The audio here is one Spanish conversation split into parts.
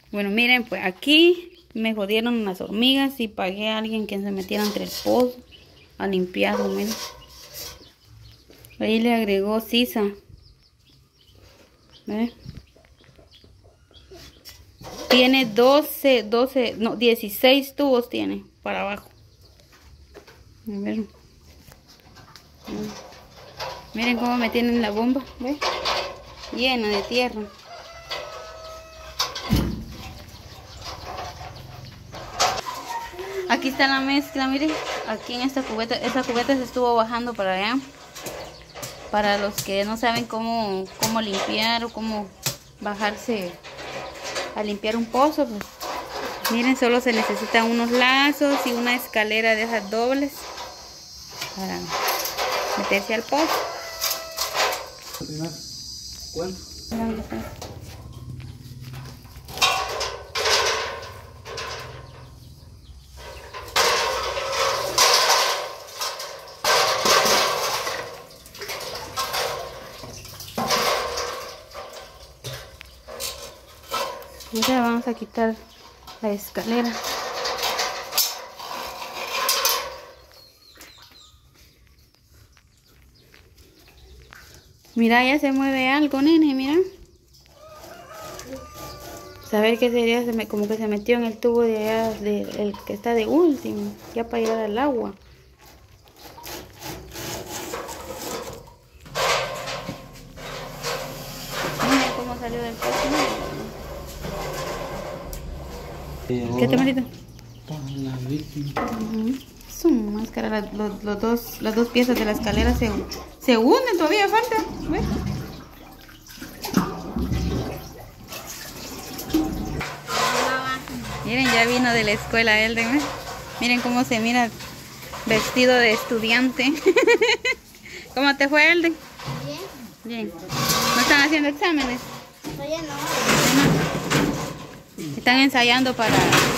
Bueno, miren, pues aquí me jodieron las hormigas y pagué a alguien que se metiera entre el pozo a limpiarlo, miren. Ahí le agregó sisa. ¿Ve? Tiene 16 tubos tiene para abajo. A ver. Miren cómo me tienen la bomba, ¿ve? Llena de tierra. Aquí está la mezcla, miren. Aquí en esta cubeta se estuvo bajando para allá. Para los que no saben cómo limpiar o cómo bajarse a limpiar un pozo, pues miren, solo se necesitan unos lazos y una escalera de esas dobles para meterse al pozo. ¿Cuánto? Ahora vamos a quitar la escalera. Mira, ya se mueve algo, nene, mira. Saber qué sería, como que se metió en el tubo de allá, el que está de último, ya para llegar al agua. Mira cómo salió del pozo. ¿Qué te marito? La víctima. Su máscara, las dos piezas de la escalera se unen, todavía falta. ¿Ves? Miren, ya vino de la escuela Elden, ¿ves? Miren cómo se mira vestido de estudiante. ¿Cómo te fue, Elden? Bien. Bien. ¿No están haciendo exámenes? Todavía no. Están ensayando para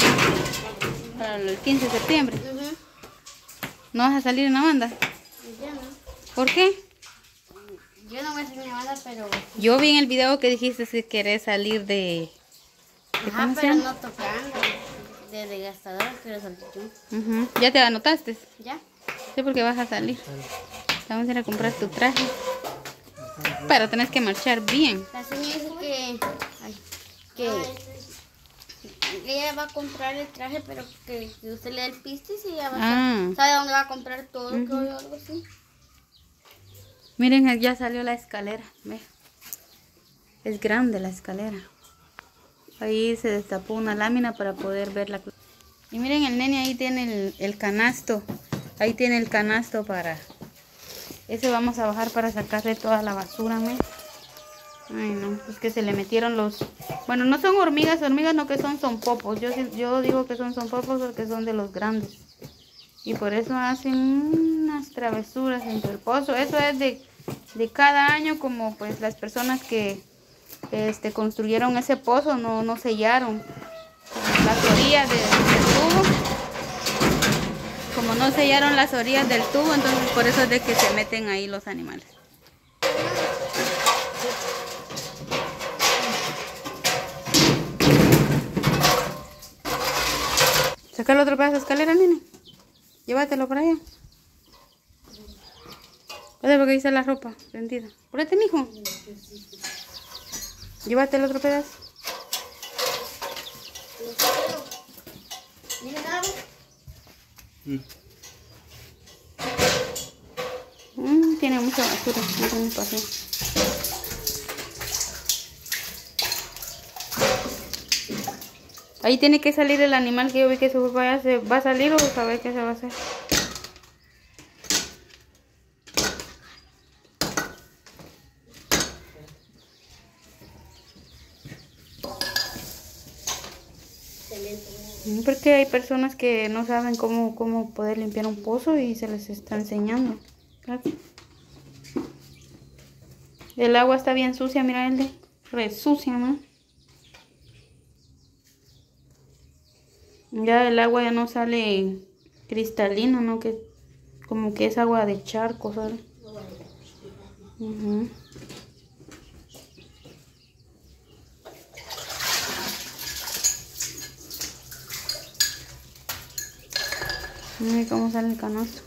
el 15 de septiembre. ¿No vas a salir en la banda? Yo no. ¿Por qué? Yo no voy a salir en la banda, pero... Yo vi en el video que dijiste que querés salir de Ajá, pero no tocando. De desgastador quiero salir yo. ¿Ya te anotaste? ¿Ya? Sí, porque vas a salir. Vamos a ir a comprar tu traje. Pero tenés que marchar bien. La señora dice que ella va a comprar el traje, pero que usted le dé el pistis y ella va a sabe dónde va a comprar todo, o algo así. Miren, ya salió la escalera. Ve. Es grande la escalera. Ahí se destapó una lámina para poder verla. Y miren, el nene ahí tiene el canasto. Ahí tiene el canasto para... Ese vamos a bajar para sacarle toda la basura, ¿me? Ay, no, es que se le metieron los... Bueno, no son hormigas no, que son popos. Yo digo que son popos porque son de los grandes. Y por eso hacen unas travesuras entre el pozo. Eso es de cada año, como pues las personas que construyeron ese pozo no sellaron las orillas del tubo. Como no sellaron las orillas del tubo, entonces por eso es de que se meten ahí los animales. Saca el otro pedazo de escalera, nene. Llévatelo para allá. Puede porque ahí está la ropa prendida. Apúrate, mijo. Llévate el otro pedazo. Tiene mucha basura, no tiene espacio. Ahí tiene que salir el animal que yo vi que se fue para allá. ¿Se va a salir o saber qué se va a hacer? Porque hay personas que no saben cómo poder limpiar un pozo y se les está enseñando. El agua está bien sucia, mira, re sucia, ¿no? Ya el agua ya no sale cristalina, ¿no? Que como que es agua de charco, ¿sabes? Miren cómo sale el canasto.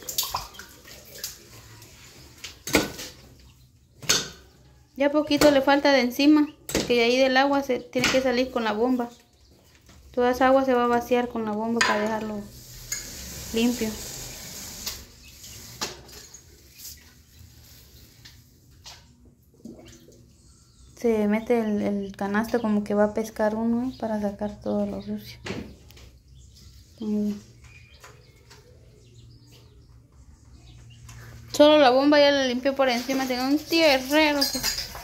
Ya poquito le falta de encima, porque de ahí del agua se tiene que salir con la bomba. Toda esa agua se va a vaciar con la bomba para dejarlo limpio. Se mete el canasto como que va a pescar uno, ¿eh? Para sacar todo lo sucio. Muy bien. Solo la bomba ya la limpió por encima. Tengo un tierrero que...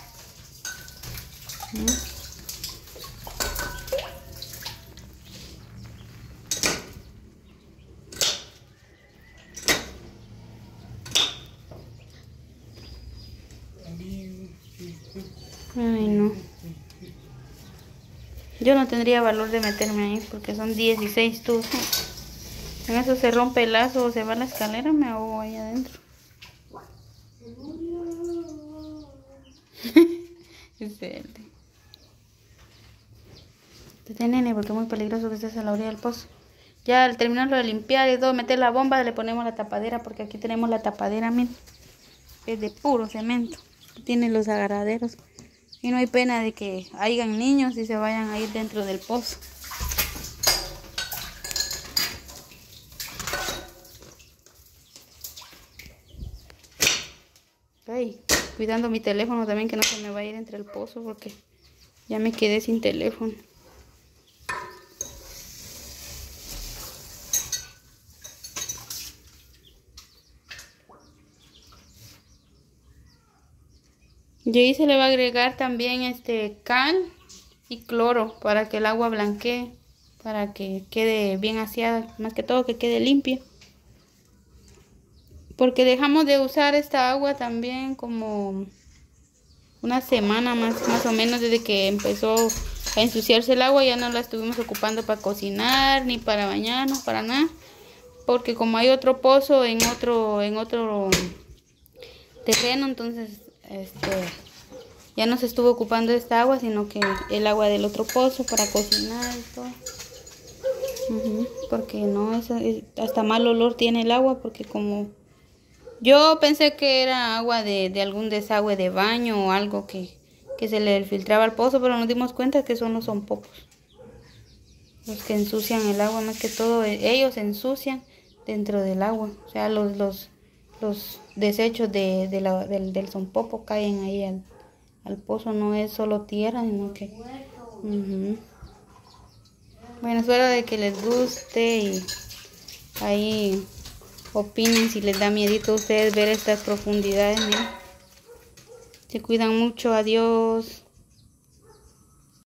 Ay, no. Yo no tendría valor de meterme ahí porque son 16 tubos. En eso se rompe el lazo o se va a la escalera, me ahogo ahí adentro. Excelente. Detén, nene, porque es muy peligroso que estés a la orilla del pozo. Ya al terminarlo de limpiar y todo, meter la bomba, le ponemos la tapadera, porque aquí tenemos la tapadera, miren. Es de puro cemento. Tiene los agarraderos. Y no hay pena de que hayan niños y se vayan a ir dentro del pozo. Ay, cuidando mi teléfono también, que no se me va a ir entre el pozo, porque ya me quedé sin teléfono. Y ahí se le va a agregar también cal y cloro para que el agua blanquee, para que quede bien aseada, más que todo que quede limpia. Porque dejamos de usar esta agua también como una semana más o menos desde que empezó a ensuciarse el agua. Ya no la estuvimos ocupando para cocinar, ni para bañarnos, para nada. Porque como hay otro pozo en otro terreno, entonces ya no se estuvo ocupando esta agua, sino que el agua del otro pozo para cocinar y todo. Porque no, hasta mal olor tiene el agua, porque como yo pensé que era agua de algún desagüe de baño o algo que se le filtraba al pozo, pero nos dimos cuenta que son los zompopos los que ensucian el agua. Más que todo ellos ensucian dentro del agua, o sea los desechos del zompopo caen ahí al pozo. No es solo tierra, sino que bueno, espero de que les guste y ahí opinen si les da miedito a ustedes ver estas profundidades. Se cuidan mucho. Adiós.